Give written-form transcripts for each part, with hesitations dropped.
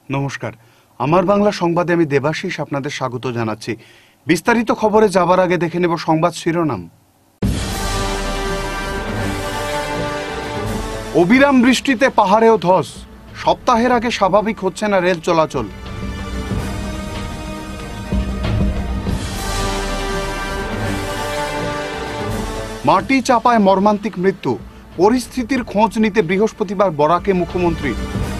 নমস্কার, আমার বাংলা সংবাদে আমি দেবাশিস আপনাদের স্বাগত জানাচ্ছি। বিস্তারিত খবরে যাবার আগে দেখে নেব সংবাদ শিরোনাম। অবিরাম বৃষ্টিতে পাহাড়েও ধস, সপ্তাহের আগে স্বাভাবিক হচ্ছে না রেল চলাচল। মাটি চাপায় মর্মান্তিক মৃত্যু, পরিস্থিতির খোঁজ নিতে বৃহস্পতিবার বরাকে মুখ্যমন্ত্রী।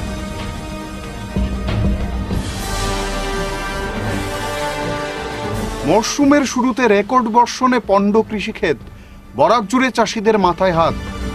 মরশুমের শুরুতে রেকর্ড বর্ষণে পণ্ড কৃষিক্ষেত, বরাক জুড়ে চাষিদের মাথায় হাত।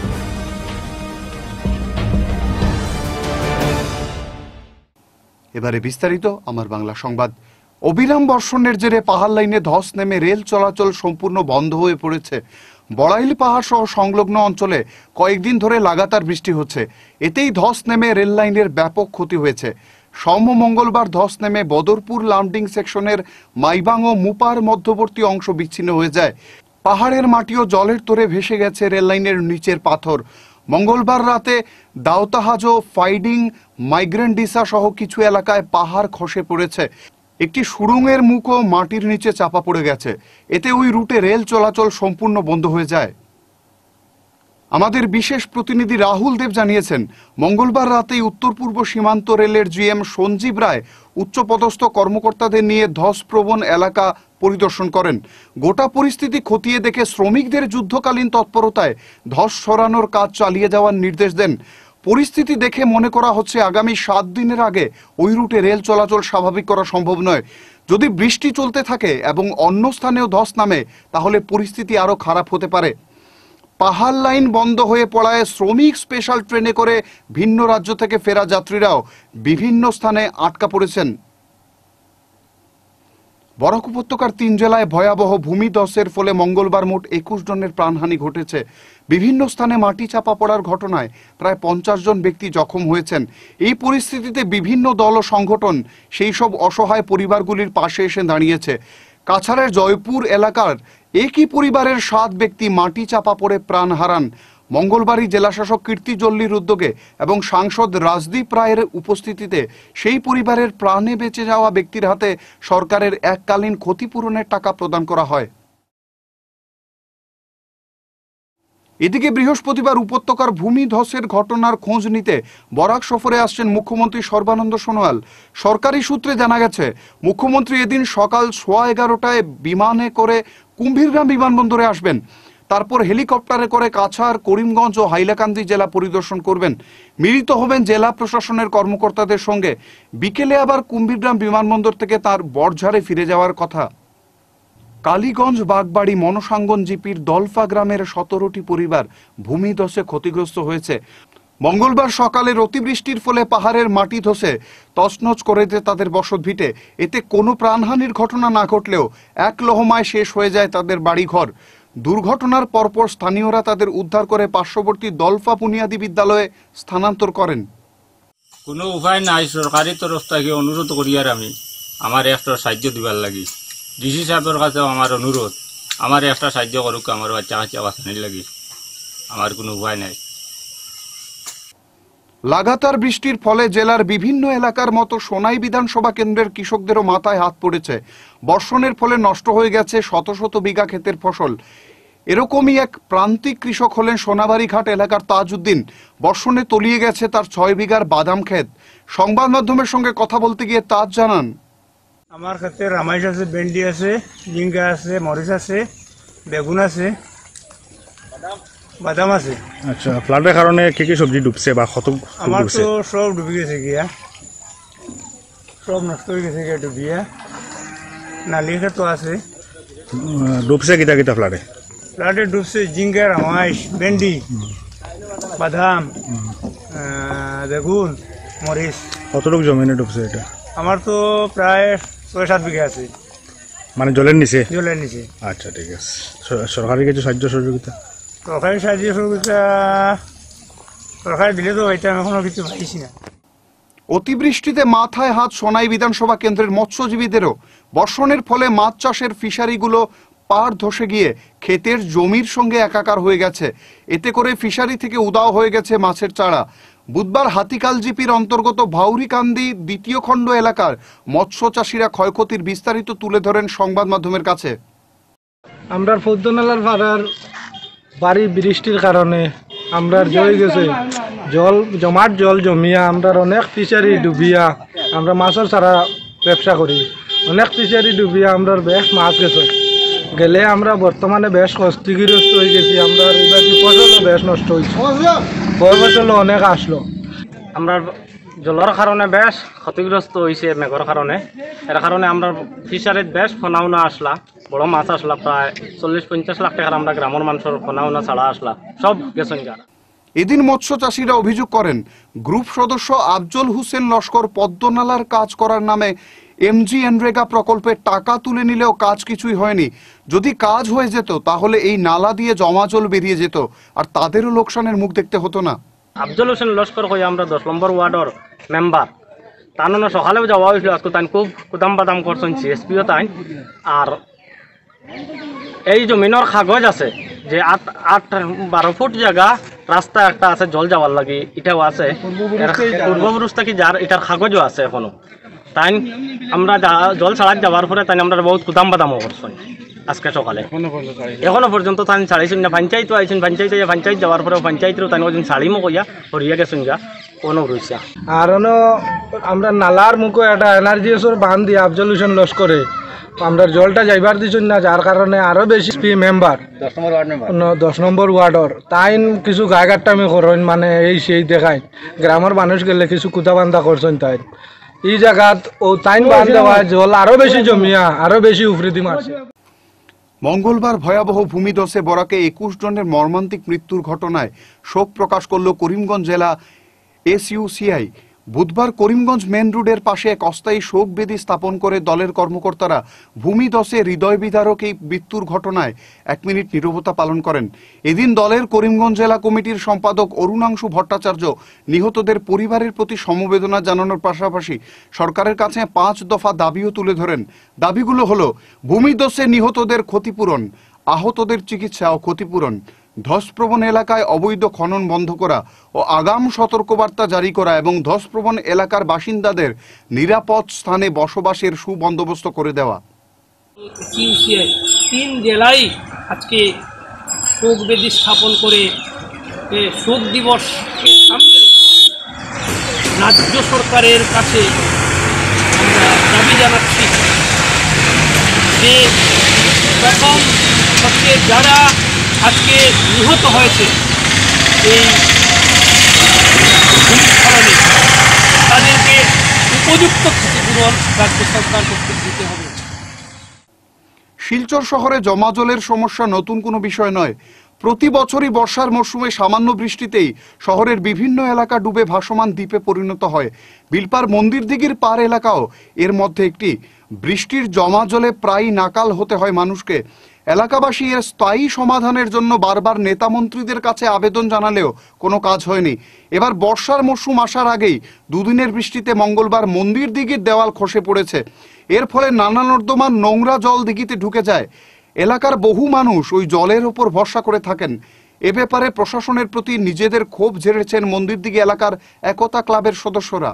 এবারে বিস্তারিত আমার বাংলা সংবাদ। অবিরাম বর্ষণের জেরে পাহাড় লাইনে ধস নেমে রেল চলাচল সম্পূর্ণ বন্ধ হয়ে পড়েছে। বড়াইল পাহাড় সহ সংলগ্ন অঞ্চলে কয়েকদিন ধরে লাগাতার বৃষ্টি হচ্ছে, এতেই ধস নেমে রেল লাইনের ব্যাপক ক্ষতি হয়েছে। মঙ্গলবার ধস নেমে বদরপুর লামডিং সেকশনের মাইবাং ও মুপার মধ্যবর্তী অংশ বিচ্ছিন্ন হয়ে যায়। পাহাড়ের মাটিও জলের তোরে ভেসে গেছে রেল লাইনের নিচের পাথর। মঙ্গলবার রাতে দাউতাহাজো, ফাইডিং, মাইগ্রেন্ডিসা সহ কিছু এলাকায় পাহাড় খসে পড়েছে। একটি সুড়ঙ্গের মুখও মাটির নিচে চাপা পড়ে গেছে, এতে ওই রুটে রেল চলাচল সম্পূর্ণ বন্ধ হয়ে যায়। আমাদের বিশেষ প্রতিনিধি রাহুল দেব জানিয়েছেন, মঙ্গলবার রাতেই উত্তর পূর্ব সীমান্ত রেলের জিএম সঞ্জীব রায় উচ্চপদস্থ কর্মকর্তাদের নিয়ে ধসপ্রবণ এলাকা পরিদর্শন করেন। গোটা পরিস্থিতি খতিয়ে দেখে শ্রমিকদের যুদ্ধকালীন তৎপরতায় ধস সরানোর কাজ চালিয়ে যাওয়ার নির্দেশ দেন। পরিস্থিতি দেখে মনে করা হচ্ছে আগামী 7 দিনের আগে ওই রুটে রেল চলাচল স্বাভাবিক করা সম্ভব নয়। যদি বৃষ্টি চলতে থাকে এবং অন্য স্থানেও ধস নামে তাহলে পরিস্থিতি আরো খারাপ হতে পারে। পাহাড় লাইন বন্ধ হয়ে পড়ায় শ্রমিক স্পেশাল ট্রেনে করে ভিন্ন রাজ্য থেকে ফেরা যাত্রীরাও বিভিন্ন স্থানে আটকা পড়েছেন। বরাক উপত্যকার 3 জেলায় ভয়াবহ ভূমিধসের ফলে মঙ্গলবার মোট 21 জনের প্রাণহানি ঘটেছে। বিভিন্ন স্থানে মাটি চাপা পড়ার ঘটনায় প্রায় 50 জন ব্যক্তি জখম হয়েছেন। এই পরিস্থিতিতে বিভিন্ন দল ও সংগঠন সেই সব অসহায় পরিবারগুলির পাশে এসে দাঁড়িয়েছে। কাছাড়ের জয়পুর এলাকার একই পরিবারের 7 ব্যক্তি মাটি চাপা পড়ে প্রাণ হারান। মঙ্গলবারই জেলাশাসক কীর্তি জল্লির উদ্যোগে এবং সাংসদ রাজদীপ রায়ের উপস্থিতিতে সেই পরিবারের প্রাণে বেঁচে যাওয়া ব্যক্তির হাতে সরকারের এককালীন ক্ষতিপূরণের টাকা প্রদান করা হয়। এদিকে বৃহস্পতিবার উপত্যকার ভূমিধসের ঘটনার খোঁজ নিতে বরাক সফরে আসছেন মুখ্যমন্ত্রী সর্বানন্দ সোনোয়াল। সরকারি সূত্রে জানা গেছে, মুখ্যমন্ত্রী এদিন সকাল 11:15টায় বিমানে করে কুম্ভীরগ্রাম বিমানবন্দরে আসবেন। তারপর হেলিকপ্টারে করে কাছাড়, করিমগঞ্জ ও হাইলাকান্দি জেলা পরিদর্শন করবেন। মিলিত হবেন জেলা প্রশাসনের কর্মকর্তাদের সঙ্গে। বিকেলে আবার কুম্ভীরগ্রাম বিমানবন্দর থেকে তার বড়ঝাড়ে ফিরে যাওয়ার কথা। কালীগঞ্জ বাগবাড়ি মনসাঙ্গন জিপির দলফা গ্রামের 17টি পরিবার ভূমিধসে ক্ষতিগ্রস্ত হয়েছে। মঙ্গলবার সকালে অতিবৃষ্টির ফলে পাহাড়ের মাটি ধসে তছনছ করে দেয় তাদের বসতভিটে। এতে কোনো প্রাণহানির ঘটনা না ঘটলেও এক লহমায় শেষ হয়ে যায় তাদের বাড়িঘর। দুর্ঘটনার পরপর স্থানীয়রা তাদের উদ্ধার করে পার্শ্ববর্তী দলফা বুনিয়াদী বিদ্যালয়ে স্থানান্তর করেন। কোনো উপায় নাই, সরকারি তরফ থেকে অনুরোধ করি আর আমি আমার একটা সাহায্য দিবার লাগি। ডিসি সাহেবের কাছেও আমার অনুরোধ, আমার একটা সাহায্য করুক, আমার বাচ্চা কাচ্চা বাঁচানোর লাগি। আমার কোনো উপায় নাই। লাগাতার বৃষ্টির ফলে জেলার বিভিন্ন এলাকার মতো সোনাই বিধানসভা কেন্দ্রের কৃষকদেরও মাথায় হাত পড়েছে। বর্ষণের ফলে নষ্ট হয়ে গেছে শত শত বিঘা ক্ষেতের ফসল। এরকমই এক প্রান্তিক কৃষক হলেন সোনাবাড়িঘাট এলাকার তাজউদ্দিন। বর্ষণে তলিয়ে গেছে তার 6 বিঘার বাদাম ক্ষেত। সংবাদ মাধ্যমের সঙ্গে কথা বলতে গিয়ে তাজ জানান, আমার ক্ষেত্রে রামাইশ আছে, ভেন্ডি আছে, ঝিঙ্গা আছে, মরিচ আছে, বেগুন আছে, বাদাম আছে। আচ্ছা, ফ্লাডের কারণে কি কি সবজি ডুবছে বা কত? আমার তো সব ডুবে গেছে গিয়া, সব নষ্ট হয়ে গেছে গিয়া ডুবিয়া। নালি ক্ষেত আছে। ডুবছে কিতা কিতা ফ্লাডে? ফ্লাডে ডুবছে ঝিঙ্গা, রামাইশ, ভেন্ডি, বাদাম, বেগুন, মরিচ। কতটুকু জমিনে ডুবছে এটা? আমার তো প্রায় 6-7 বিঘা আছে। মানে জলের নিচে? জলের নিচে। আচ্ছা, ঠিক আছে। সরকারি কিছু সাহায্য সহযোগিতা? সরকারি সাহায্য সহযোগিতা সরকার দিলে তো এটা আমি এখনো কিছু পাইছি না। অতিবৃষ্টিতে মাথায় হাত সোনাই বিধানসভা কেন্দ্রের মৎস্যজীবীদেরও। বর্ষণের ফলে মাছ চাষের ফিশারিগুলো পাড় ধসে গিয়ে ক্ষেতের জমির সঙ্গে একাকার হয়ে গেছে। এতে করে ফিশারি থেকে উধাও হয়ে গেছে মাছের চারা। বুধবার হাতিকাল জিপির অন্তর্গত ভাউরিকান্দি দ্বিতীয় খণ্ড এলাকার মৎস্য চাষিরা ক্ষয়ক্ষতির বিস্তারিত তুলে ধরেন সংবাদ মাধ্যমের কাছে। আমরা ফৌদ্দনালার পাড়ার বাড়ি বৃষ্টির কারণে আমরা জয় গেছে, জল জমাট জল জমিয়া আমরা অনেক ফিশারি ডুবিয়া, আমরা মাছের সারা ব্যবসা করি, অনেক ফিশারি ডুবিয়া আমরা বেশ মাছ গেছে গেলে আমরা বর্তমানে বেশ ক্ষতিগ্রস্ত হয়ে গেছি। আমরা ফসলও বেশ নষ্ট হয়েছে, ফসলও অনেক আসলো। আমরা জলের কারণে বেশ ক্ষতিগ্রস্ত হয়েছে, মেঘর কারণে। এর কারণে আমরা ফিশারিত বেশ ফনাউনা আসলা, বড় মাছ আসলা, প্রায় 40-50 লাখ টাকার আমরা গ্রামের মানুষের ফনাউনা ছাড়া আসলা, সব গেছেন যারা। এদিন মৎস্য চাষিরা অভিযোগ করেন, গ্রুপ সদস্য আফজল হোসেন লস্কর পদ্মনালার কাজ করার নামে MGNREGA প্রকল্পে টাকা তুলে নিলেও কাজ কিছুই হয়নি। যদি কাজ হয়ে যেত তাহলে এই নালা দিয়ে জমা জল বেরিয়ে যেত, আর তাদেরও লোকসানের মুখ দেখতে হতো না। আফজল হোসেন লস্কর হয়ে আমরা 10 নম্বর ওয়ার্ডের মেম্বার, তানো সকালেও যাওয়া হয়েছিল, আজকে তাই খুব কুদাম বাদাম করছেন CSPও তাই। আর এই জমিনের কাগজ আছে যে 8-12 ফুট জায়গা রাস্তা একটা আছে জল যাওয়ার লাগে, এটাও আছে পূর্বপুরুষ থেকে যার এটার কাগজও আছে এখনো। তাই আমরা জল ছাড়া যাওয়ার পরে তাই আমরা বহুত কুদাম বাদামও করছেন আজকে সকালে, এখনো পর্যন্ত তাই ছাড়াইছেন না। পঞ্চায়েত আইছেন, পঞ্চায়েত যাওয়ার পরে পঞ্চায়েতেরও তাই ওদিন ছাড়িমো কইয়া হরিয়া গেছেন যা কোনো রয়েছে। আর আমরা নালার মুখে একটা NRGSর বান দিয়ে আফজল হোসেন লস্করে আমরা জলটা যাইবার দিচ্ছেন না, যার কারণে আরো বেশি মেম্বার 10 নম্বর ওয়ার্ডর তাই কিছু গায়গাট্টামি করেন, মানে এই সেই দেখায় গ্রামের মানুষ গেলে কিছু কুতা বান্ধা করছেন। তাই এই জায়গাত ও তাইন বান দেওয়া জল আরো বেশি জমিয়া আরো বেশি উফরিদি মারছে। মঙ্গলবার ভয়াবহ ভূমিধসে বরাকে 21 জনের মর্মান্তিক মৃত্যুর ঘটনায় শোক প্রকাশ করল করিমগঞ্জ জেলা SUCI। বুধবার করিমগঞ্জ মেন রোডের পাশে এক অস্থায়ী শোক বেদি স্থাপন করে দলের কর্মকর্তারা ভূমিধসে হৃদয় বিদারক এই মৃত্যুর ঘটনায় 1 মিনিট নীরবতা পালন করেন। এদিন দলের করিমগঞ্জ জেলা কমিটির সম্পাদক অরুণাংশু ভট্টাচার্য নিহতদের পরিবারের প্রতি সমবেদনা জানানোর পাশাপাশি সরকারের কাছে 5 দফা দাবিও তুলে ধরেন। দাবিগুলো হলো ভূমিধসে নিহতদের ক্ষতিপূরণ, আহতদের চিকিৎসা ও ক্ষতিপূরণ, ধসপ্রবণ এলাকায় অবৈধ খনন বন্ধ করা ও আগাম সতর্কবার্তা জারি করা এবং ধসপ্রবণ এলাকার বাসিন্দাদের নিরাপদ স্থানে বসবাসের সুবন্দোবস্ত করে দেওয়া। 3 জেলায় আজকে শোক বেদি স্থাপন করে শোক দিবস সামনে রাজ্য সরকারের কাছে আমরা দাবি জানাচ্ছি যে প্রথম হচ্ছে যারা আজকে নিহত হয়েছে এই ভূমিস্খলনে, তাদেরকে উপযুক্ত ক্ষতিপূরণ রাজ্য সরকার কর্তৃক দিতে হবে। শিলচর শহরে জমা জলের সমস্যা নতুন কোনো বিষয় নয়। প্রতি বছরই বর্ষার মরশুমে সামান্য বৃষ্টিতেই শহরের বিভিন্ন এলাকা ডুবে ভাসমান দ্বীপে পরিণত হয়। বিলপার মন্দির দিঘির পার এলাকাও এর মধ্যে একটি। বৃষ্টির জমা জলে প্রায় নাকাল হতে হয় মানুষকে। এলাকাবাসী এর স্থায়ী সমাধানের জন্য বারবার নেতা মন্ত্রীদের কাছে আবেদন জানালেও কোনো কাজ হয়নি। এবার বর্ষার মরশুম আসার আগেই দুদিনের বৃষ্টিতে মঙ্গলবার মন্দির দিঘির দেওয়াল খসে পড়েছে। এর ফলে নানা নর্দমার নোংরা জল দিঘিতে ঢুকে যায়। এলাকার বহু মানুষ ওই জলের ওপর ভরসা করে থাকেন। এ ব্যাপারে প্রশাসনের প্রতি নিজেদের ক্ষোভ ঝেড়েছেন মন্দির দিঘি এলাকার একতা ক্লাবের সদস্যরা।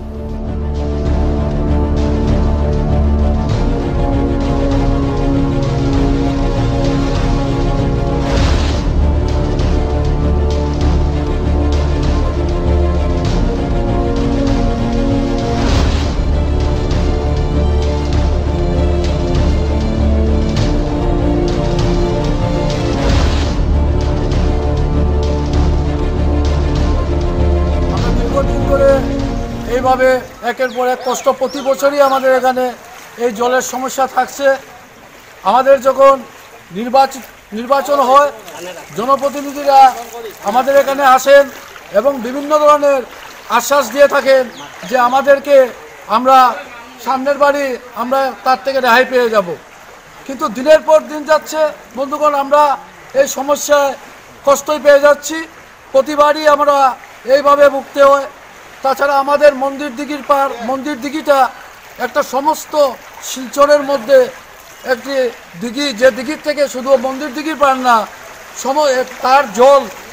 এইভাবে একের পর এক কষ্ট প্রতি বছরই আমাদের এখানে এই জলের সমস্যা থাকছে। আমাদের যখন নির্বাচন হয় জনপ্রতিনিধিরা আমাদের এখানে আসেন এবং বিভিন্ন ধরনের আশ্বাস দিয়ে থাকেন যে আমাদেরকে আমরা সামনের বাড়ি আমরা তার থেকে রেহাই পেয়ে যাব। কিন্তু দিনের পর দিন যাচ্ছে বন্ধুগণ, আমরা এই সমস্যায় কষ্টই পেয়ে যাচ্ছি। প্রতিবারই আমরা এইভাবে ভুগতে হয়। তাছাড়া আমাদের মন্দির দিঘির পার, মন্দির দিঘিটা একটা সমস্ত শিলচরের মধ্যে একটি দিঘি, যে দিঘির থেকে শুধু মন্দির দিঘির পার না, তার জল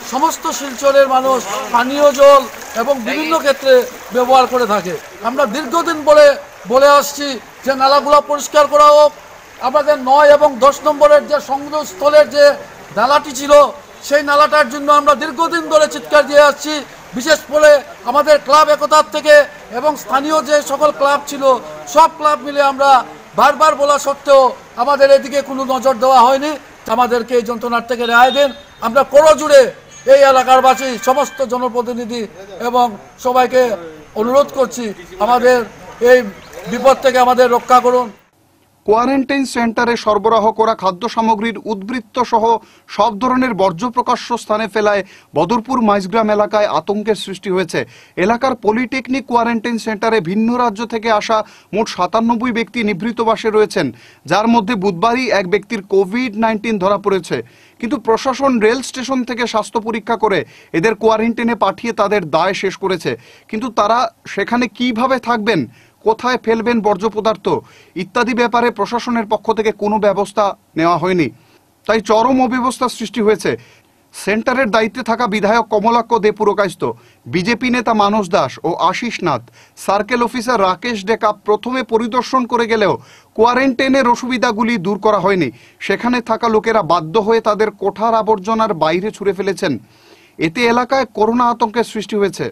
সমস্ত শিলচরের মানুষ পানীয় জল এবং বিভিন্ন ক্ষেত্রে ব্যবহার করে থাকে। আমরা দীর্ঘদিন বলে আসছি যে নালাগুলো পরিষ্কার করা হোক। আমাদের 9 এবং 10 নম্বরের যে সংযোগস্থলের যে নালাটি ছিল সেই নালাটার জন্য আমরা দীর্ঘদিন ধরে চিৎকার দিয়ে আসছি। বিশেষ করে আমাদের ক্লাব একতার থেকে এবং স্থানীয় যে সকল ক্লাব ছিল সব ক্লাব মিলে আমরা বারবার বলা সত্ত্বেও আমাদের এদিকে কোনো নজর দেওয়া হয়নি। আমাদেরকে এই যন্ত্রণার থেকে রেহাই দেন। আমরা করজুড়ে এই এলাকারবাসী সমস্ত জনপ্রতিনিধি এবং সবাইকে অনুরোধ করছি আমাদের এই বিপদ থেকে আমাদের রক্ষা করুন। কোয়ারেন্টাইন সেন্টারে সরবরাহ করা খাদ্য সামগ্রীর উদ্বৃত্ত সহ সব ধরনের বর্জ্য প্রকাশ্য স্থানে ফেলায় বদরপুর মাইজগ্রাম এলাকায় আতঙ্কের সৃষ্টি হয়েছে। এলাকার পলিটেকনিক কোয়ারেন্টাইন সেন্টারে ভিন্ন রাজ্য থেকে আসা মোট 97 ব্যক্তি নিভৃত বাসে রয়েছেন, যার মধ্যে বুধবারই এক ব্যক্তির কোভিড-19 ধরা পড়েছে। কিন্তু প্রশাসন রেল স্টেশন থেকে স্বাস্থ্য পরীক্ষা করে এদের কোয়ারেন্টাইনে পাঠিয়ে তাদের দায় শেষ করেছে। কিন্তু তারা সেখানে কিভাবে থাকবেন, কোথায় ফেলবেন বর্জ্য পদার্থ ইত্যাদি ব্যাপারে প্রশাসনের পক্ষ থেকে কোনো ব্যবস্থা নেওয়া হয়নি। তাই চরম অব্যবস্থা সৃষ্টি হয়েছে। সেন্টারের দায়িত্বে থাকা বিধায়ক কমলাক্ষ দে পুরকায়স্থ, বিজেপি নেতা মানস দাস ও আশিস নাথ, সার্কেল অফিসার রাকেশ ডেকা প্রথমে পরিদর্শন করে গেলেও কোয়ারেন্টাইনের অসুবিধাগুলি দূর করা হয়নি। সেখানে থাকা লোকেরা বাধ্য হয়ে তাদের কোঠার আবর্জনার বাইরে ছুঁড়ে ফেলেছেন। এতে এলাকায় করোনা আতঙ্কের সৃষ্টি হয়েছে।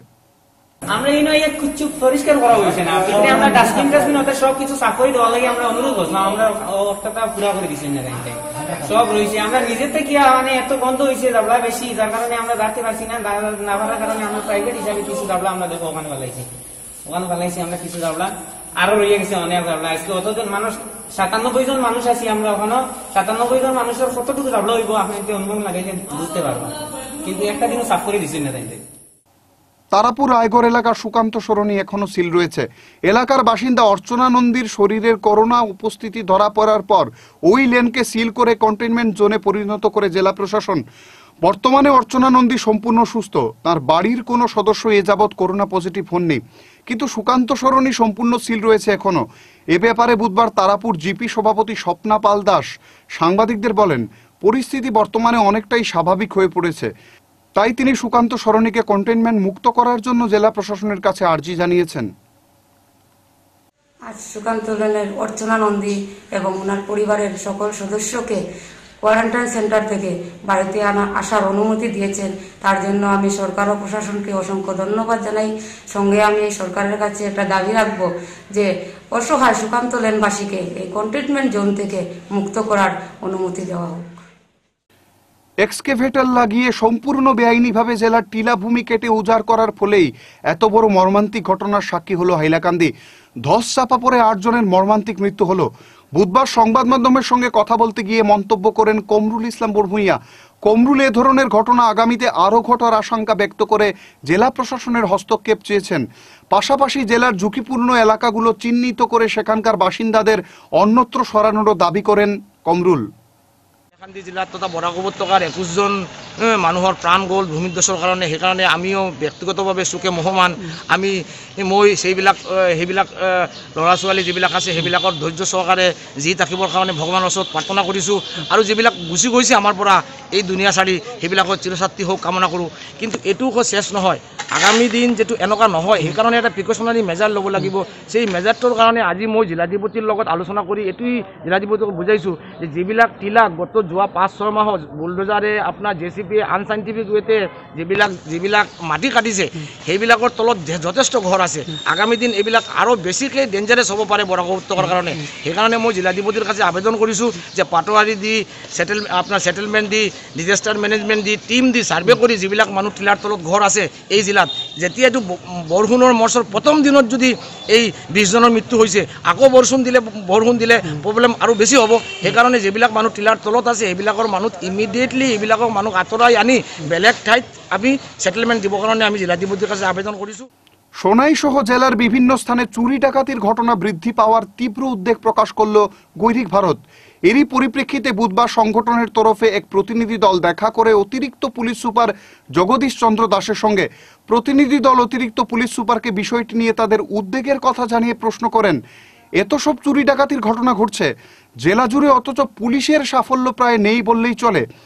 আমরা এই নয় কিছু পরিষ্কার করা হয়েছে না, এখানে আমরা ডাস্টবিন ওটা সবকিছু সাফ করে দেওয়ার লাগে আমরা অনুরোধ করলাম। আমরা অর্থটা পুরা করে দিচ্ছি না, সব রয়েছে। আমরা নিজের থেকে মানে এত বন্ধ হয়েছে দাবলা বেশি, যার কারণে আমরা যাতে পারছি না। না পারার কারণে আমরা প্রাইভেট হিসাবে কিছু দাবলা আমরা দেখো ওখানে পালাইছি আমরা কিছু দাবলা আরো রয়ে গেছে অনেক দাবলা। আজকে অতজন মানুষ 97 জন মানুষ আছি আমরা ওখানে। 97 জন মানুষের কতটুকু দাবলা হইব আপনি অনুভব লাগাইলে বুঝতে পারবেন, কিন্তু একটা দিনও সাফ করে দিচ্ছেন না। তাইতে তারাপুর রায়গড় এলাকার সুকান্ত সরণি এখনো সিল রয়েছে। এলাকার বাসিন্দা অর্চনা নন্দীর শরীরের করোনা উপস্থিতি ধরা পড়ার পর ওই লেনকে সিল করে কন্টেইনমেন্ট জোনে পরিণত করে জেলা প্রশাসন। বর্তমানে অর্চনা নন্দী সম্পূর্ণ সুস্থ, তার বাড়ির কোনো সদস্য এ যাবৎ করোনা পজিটিভ হননি। কিন্তু সুকান্ত সরণি সম্পূর্ণ সিল রয়েছে এখনো। এ ব্যাপারে বুধবার তারাপুর জিপি সভাপতি স্বপ্না পাল দাস সাংবাদিকদের বলেন, পরিস্থিতি বর্তমানে অনেকটাই স্বাভাবিক হয়ে পড়েছে। তাই তিনি সুকান্ত সরণিকে কন্টেইনমেন্ট মুক্ত করার জন্য জেলা প্রশাসনের কাছে আর্জি জানিয়েছেন। আজ সুকান্ত লেনের অর্চনা নন্দী এবং ওনার পরিবারের সকল সদস্যকে কোয়ারেন্টাইন সেন্টার থেকে বাড়িতে আসার অনুমতি দিয়েছেন, তার জন্য আমি সরকার ও প্রশাসনকে অসংখ্য ধন্যবাদ জানাই। সঙ্গে আমি সরকারের কাছে একটা দাবি রাখবো যে অসহায় সুকান্ত লেনবাসীকে এই কন্টেইনমেন্ট জোন থেকে মুক্ত করার অনুমতি দেওয়া হোক। এক্সকেভেটর লাগিয়ে সম্পূর্ণ বেআইনিভাবে জেলার টিলাভূমি কেটে উজাড় করার ফলেই এত বড় মর্মান্তিক ঘটনার সাক্ষী হলো হাইলাকান্দি। ধস চাপা পড়ে 8 জনের মর্মান্তিক মৃত্যু হলো। বুধবার সংবাদ মাধ্যমের সঙ্গে কথা বলতে গিয়ে মন্তব্য করেন কমরুল ইসলাম বরভূঁইয়া। কমরুল এ ধরনের ঘটনা আগামীতে আরও ঘটার আশঙ্কা ব্যক্ত করে জেলা প্রশাসনের হস্তক্ষেপ চেয়েছেন। পাশাপাশি জেলার ঝুঁকিপূর্ণ এলাকাগুলো চিহ্নিত করে সেখানকার বাসিন্দাদের অন্যত্র সরানোরও দাবি করেন কমরুল। হাইলাকান্দি জিলাত তথা বৰাক উপত্যকাৰ 21 জন মানুহৰ প্ৰাণ গ'ল ভূমিধসৰ কাৰণে। সেইকাৰণে আমিও ব্যক্তিগতভাৱে চুকে মোহমান। মই সেইবিলাক ল'ৰা ছোৱালী যিবিলাক আছে সেইবিলাকৰ ধৈৰ্য সহকাৰে জি থাকিবৰ কাৰণে ভগৱানৰ ওচৰত প্ৰাৰ্থনা কৰিছোঁ। আৰু যিবিলাক গুচি গৈছে আমাৰ পৰা এই দুনিয়া চাৰি সেইবিলাকৰ চিৰশান্তি হওক কামনা কৰোঁ। কিন্তু এইটো শেষ নহয়, আগামী দিন যেটো এনেকুৱা নহয় সেইকাৰণে এটা প্ৰিকশ্যনাৰী মেজাৰ ল'ব লাগিব। সেই মেজাৰটোৰ কাৰণে আজি মই জিলাধিপতিৰ লগত আলোচনা কৰি এইটোৱেই জিলাধিপতিক বুজাইছোঁ যে যিবিলাক টিলা গত যোৱা 5-6 মাহত বুলডোজাৰে আপোনাৰ জেচিপি আনচাইণ্টিফিক ৱেতে যিবিলাক মাটি কাটিছে সেইবিলাকৰ তলত যথেষ্ট ঘৰ আছে। আগামী দিন এইবিলাক আৰু বেছিকৈ ডেঞ্জাৰাছ হ'ব পাৰে বৰাক উপত্যকাৰ কাৰণে। সেইকাৰণে মই জিলাধিপতিৰ কাছে আবেদন কৰিছোঁ যে পাটোৱাৰী দি সেটেলমেণ্ট দি ডিজাষ্টাৰ মেনেজমেণ্ট দি টিম দি ছাৰ্ভে কৰি যিবিলাক মানুহ টিলাৰ তলত ঘৰ আছে এই জিলাত, যেতিয়া এইটো বৰষুণৰ মৰ্চৰ প্ৰথম দিনত যদি এই 20 জনৰ মৃত্যু হৈছে, আকৌ বৰষুণ দিলে প্ৰব্লেম আৰু বেছি হ'ব। সেইকাৰণে যিবিলাক মানুহ টিলাৰ তলত আছে এইবিলাকৰ মানুহ ইমিডিয়েটলি এইবিলাকৰ মানুহ আঁতৰাই আনি বেলেগ ঠাইত আমি সেটেলমেন্ট দিবৰ কাৰণে আমি জিলাধিপতিৰ কাছে আবেদন কৰিছোঁ। সোনাই সহ জেলার বিভিন্ন স্থানে চুরি ডাকাতির ঘটনা বৃদ্ধি পাওয়ার তীব্র উদ্বেগ প্রকাশ করল গৈরিক ভারত। এরই পরিপ্রেক্ষিতে বুধবার সংগঠনের তরফে এক প্রতিনিধি দল দেখা করে অতিরিক্ত পুলিশ সুপার জগদীশ চন্দ্র দাসের সঙ্গে প্রতিনিধি দল অতিরিক্ত পুলিশ সুপারকে বিষয়টি নিয়ে তাদের উদ্বেগের কথা জানিয়ে প্রশ্ন করেন, এত সব চুরি ডাকাতির ঘটনা ঘটছে জেলা জুড়ে, অথচ পুলিশের সাফল্য প্রায় নেই বললেই চলে।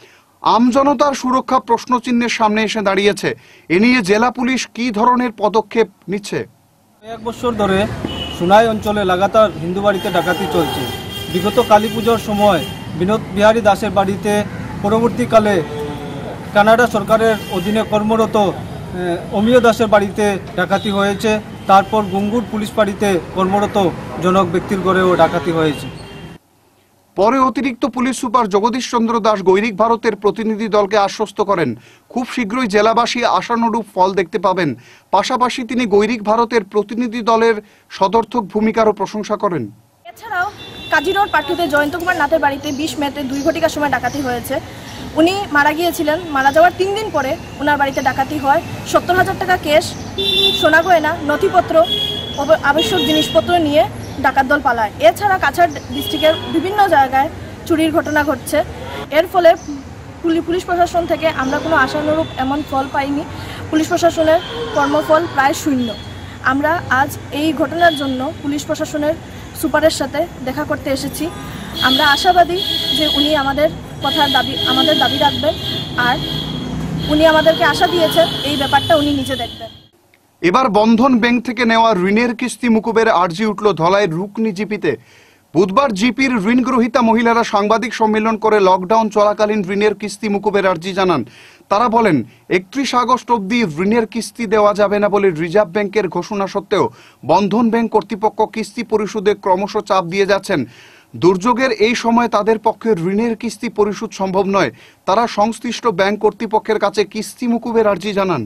আমজনতার সুরক্ষা প্রশ্নচিহ্নের সামনে এসে দাঁড়িয়েছে। এ নিয়ে জেলা পুলিশ কি ধরনের পদক্ষেপ নিচ্ছে? এক বছর ধরে সোনাই অঞ্চলে লাগাতার হিন্দু বাড়িতে ডাকাতি চলছে। বিগত কালী পুজোর সময় বিনোদ বিহারী দাসের বাড়িতে, পরবর্তীকালে কানাডা সরকারের অধীনে কর্মরত অমিয় দাসের বাড়িতে ডাকাতি হয়েছে। তারপর গুঙ্গুর পুলিশ বাড়িতে কর্মরত জনক ব্যক্তির ঘরেও ডাকাতি হয়েছে। পরে অতিরিক্ত পুলিশ সুপার জগদীশ চন্দ্র দাস গৈরিক ভারতের প্রতিনিধি দলকে আশ্বস্ত করেন খুব শীঘ্রই জেলাবাসী আশানুরূপ ফল দেখতে পাবেন। পাশাপাশি তিনি গৈরিক ভারতের প্রতিনিধি দলের সদর্থক ভূমিকারও প্রশংসা করেন। এছাড়াও কাজিরোড পাটুতে জয়ন্ত কুমার নাথের বাড়িতে 20 মেতে 2 ঘটিকার সময় ডাকাতি হয়েছে। উনি মারা গিয়েছিলেন। মারা যাওয়ার 3 দিন পরে ওনার বাড়িতে ডাকাতি হয়। 70,000 টাকা ক্যাশ, সোনা গয়না, নথিপত্র, আবশ্যক জিনিসপত্র নিয়ে ডাকাত দল পালায়। এছাড়া কাছাড় ডিস্ট্রিক্টের বিভিন্ন জায়গায় চুরির ঘটনা ঘটছে। এর ফলে পুলিশ প্রশাসন থেকে আমরা কোনো আশানুরূপ এমন ফল পাইনি। পুলিশ প্রশাসনের কর্মফল প্রায় শূন্য। আমরা আজ এই ঘটনার জন্য পুলিশ প্রশাসনের সুপারের সাথে দেখা করতে এসেছি। আমরা আশাবাদী যে উনি আমাদের দাবি রাখবেন, আর উনি আমাদেরকে আশা দিয়েছেন এই ব্যাপারটা উনি নিজে দেখবেন। এবার বন্ধন ব্যাংক থেকে নেওয়া ঋণের কিস্তি মুকুবের আর্জি উঠল ধলাইয়ের রুকনি জিপিতে। বুধবার জিপির ঋণগ্রহীতা মহিলারা সাংবাদিক সম্মেলন করে লকডাউন চলাকালীন ঋণের কিস্তি মুকুবের আর্জি জানান। তারা বলেন 31 আগস্ট অবধি ঋণের কিস্তি দেওয়া যাবে না বলে রিজার্ভ ব্যাংকের ঘোষণা সত্ত্বেও বন্ধন ব্যাংক কর্তৃপক্ষ কিস্তি পরিশোধে ক্রমশ চাপ দিয়ে যাচ্ছেন। দুর্যোগের এই সময় তাদের পক্ষে ঋণের কিস্তি পরিশোধ সম্ভব নয়। তারা সংশ্লিষ্ট ব্যাংক কর্তৃপক্ষের কাছে কিস্তি মুকুবের আর্জি জানান।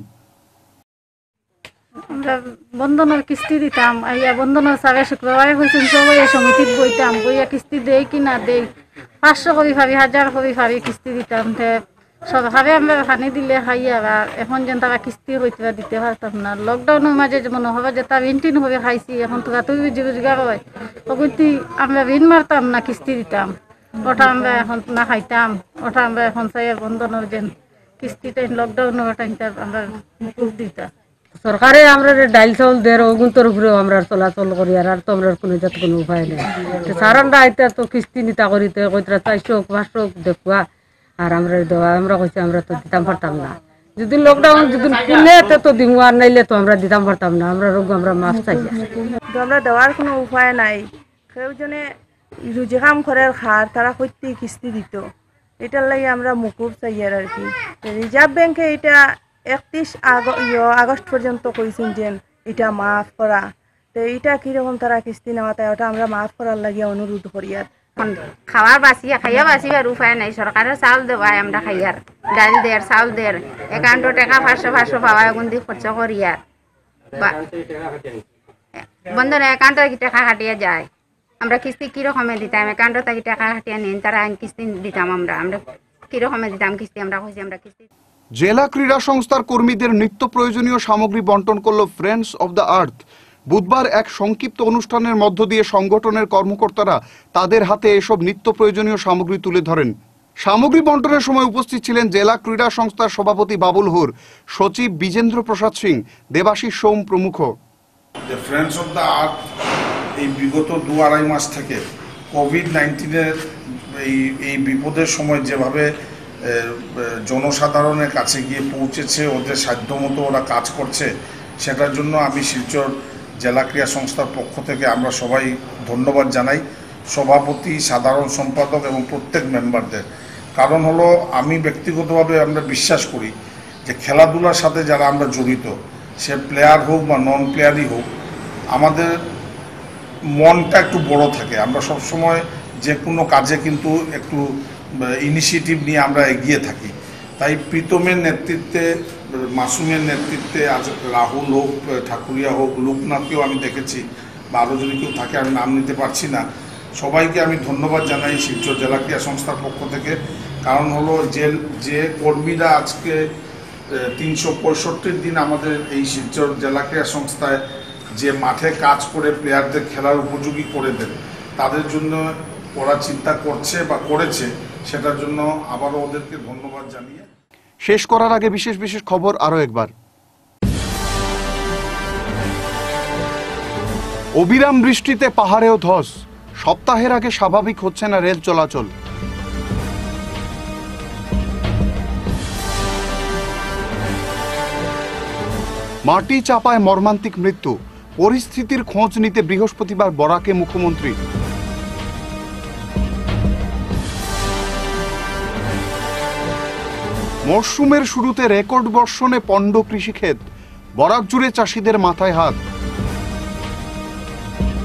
আমরা বন্ধনের কিস্তি দিতাম, আইয়া বন্ধনের সাগে শুক্রবারে হয়েছেন সবাই সমিতির বইতাম, বইয়া কিস্তি দেই কি না দেই, 500 করে ভাবি 1000 করে ভাবি কিস্তি দিতাম। সরকারে আমরা ফানি দিলে খাইয়া, এখন যেন তারা কিস্তি হইতে দিতে পারতাম না। লকডাউনের মাঝে যেমন হবে যে তার ঋণ হবে খাইছি, এখন তো তুই রোজগার হয় ওগুলি আমরা ঋণ মারতাম না কিস্তি দিতাম, ওটা আমরা এখন না খাইতাম। ওটা আমরা এখন চাই বন্ধনের যেন কিস্তিটা লকডাউনের টাইমটা আমরা মুকুব দিতাম। সরকারে আমরা ডাইল চাউল দেয় ওগুন্তর উপরেও আমরা চলাচল করি, আর তো আমরা কোনো যাতে কোনো উপায় নেই। সারানটা আইতা তো কিস্তি নিতা করিতে কইতরা 400-500 দেখুয়া, আর আমরা দেওয়া আমরা কইছি আমরা তো দিতাম পারতাম না। যদি লকডাউন যদি খুলে তো দিব, আর নাইলে তো আমরা দিতাম পারতাম না। আমরা রোগ আমরা মাফ চাই, আমরা দেওয়ার কোনো উপায় নাই। কেউ জনে রুজি কাম করে খার তারা কইতে কিস্তি দিত, এটার লাগে আমরা মুকুব চাই আর কি। রিজার্ভ ব্যাংকে এটা 31 আগস্ট পর্যন্ত কইছেন যে এটা মাফ করা, তো এইটা কিরকম তারা কিস্তি নেওয়া তাই ওটা আমরা মাফ করার লাগে অনুরোধ করি। আর খাওয়া বাঁচিয়া খাইয়া বাঁচিবার উপায় নাই। সরকারের চাউল দেওয়ায় আমরা খাইয়ার, ডাল দেয়, চাউল দেয়, একাউন্টে টাকা 500 পাওয়া এগুন দিয়ে খরচ করি। আর বন্ধনে একাউন্টে টাকা কাটিয়া যায়, আমরা কিস্তি কিরকমে দিতাম, একাউন্টে তাকে টাকা কাটিয়া নিন, তারা আইন কিস্তি দিতাম। আমরা কিরকমে দিতাম কিস্তি, আমরা কইছি আমরা কিস্তি। জেলা ক্রীড়া সংস্থার কর্মীদের নিত্য প্রয়োজনীয় সামগ্রী বন্টন করল ফ্রেন্ডস অব দ্য আর্থ। বুধবার এক সংক্ষিপ্ত অনুষ্ঠানের মধ্য দিয়ে সংগঠনের কর্মকর্তারা তাদের হাতে এসব নিত্য প্রয়োজনীয় সামগ্রী তুলে ধরেন। সামগ্রী বন্টনের সময় উপস্থিত ছিলেন জেলা ক্রীড়া সংস্থার সভাপতি বাবুল হুর, সচিব বিজেন্দ্র প্রসাদ সিং, দেবাশিস সোম প্রমুখ। ফ্রেন্ডস অব দ্য আর্থ এই বিগত 2-2.5 মাস থেকে কোভিড-19-এর এই বিপদের সময় যেভাবে জনসাধারণের কাছে গিয়ে পৌঁছেছে, ওদের সাধ্যমতো ওরা কাজ করছে, সেটার জন্য আমি শিলচর জেলা ক্রীড়া সংস্থার পক্ষ থেকে আমরা সবাই ধন্যবাদ জানাই সভাপতি, সাধারণ সম্পাদক এবং প্রত্যেক মেম্বারদের। কারণ হলো আমি ব্যক্তিগতভাবে আমরা বিশ্বাস করি যে খেলাধুলার সাথে যারা আমরা জড়িত, সে প্লেয়ার হোক বা নন প্লেয়ারই হোক, আমাদের মনটা একটু বড় থাকে। আমরা সবসময় যে কোনো কাজে কিন্তু একটু ইনিশিয়েটিভ নিয়ে আমরা এগিয়ে থাকি। তাই প্রীতমের নেতৃত্বে, মাসুমের নেতৃত্বে, আজ রাহুল হোক, ঠাকুরিয়া হোক, লোকনাথকেও আমি দেখেছি, বা আরও যদি কেউ থাকে আমি নাম নিতে পারছি না, সবাইকে আমি ধন্যবাদ জানাই শিলচর জেলা ক্রীড়া সংস্থার পক্ষ থেকে। কারণ হলো যে কর্মীরা আজকে 365 দিন আমাদের এই শিলচর জেলা ক্রীড়া সংস্থায় যে মাঠে কাজ করে প্লেয়ারদের খেলার উপযোগী করে দেন, তাদের জন্য ওরা চিন্তা করছে বা করেছে, সেটার জন্য আবারও ওদেরকে ধন্যবাদ জানিয়ে শেষ করার আগে বিশেষ বিশেষ খবর আরো একবার। অবিরাম বৃষ্টিতে পাহাড়েও ধস, সপ্তাহের আগে স্বাভাবিক হচ্ছে না রেল চলাচল। মাটি চাপায় মর্মান্তিক মৃত্যু, পরিস্থিতির খোঁজ নিতে বৃহস্পতিবার বরাকে মুখ্যমন্ত্রী। মরশুমের শুরুতে রেকর্ড বর্ষণে পণ্ড কৃষিক্ষেত, বরাক জুড়ে চাষিদের মাথায় হাত।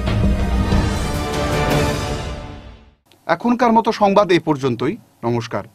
এখনকার মতো সংবাদ এ পর্যন্তই। নমস্কার।